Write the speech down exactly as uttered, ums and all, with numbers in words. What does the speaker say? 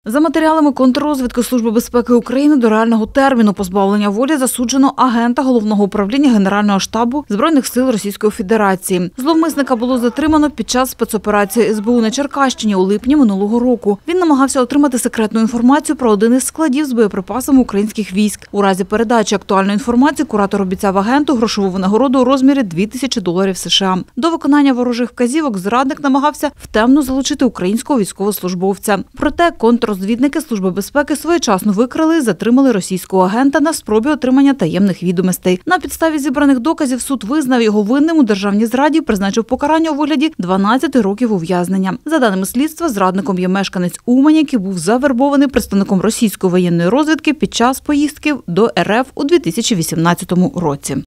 За матеріалами контррозвідки Служби безпеки України до реального терміну позбавлення волі засуджено агента Головного управління Генерального штабу Збройних сил Російської Федерації. Зловмисника було затримано під час спецоперації ес бе у на Черкащині у липні минулого року. Він намагався отримати секретну інформацію про один із складів з боєприпасами українських військ. У разі передачі актуальної інформації куратор обіцяв агенту грошову винагороду у розмірі дві тисячі доларів США. До виконання ворожих вказівок зрадник намагався втемно залучити українського військовослужбовця. Проте контррозвідники Служби безпеки своєчасно викрили і затримали російського агента на спробі отримання таємних відомостей. На підставі зібраних доказів суд визнав його винним у державній зраді, призначив покарання у вигляді дванадцяти років ув'язнення. За даними слідства, зрадником є мешканець Умані, який був завербований представником російської воєнної розвідки під час поїздки до ер еф у дві тисячі вісімнадцятому році.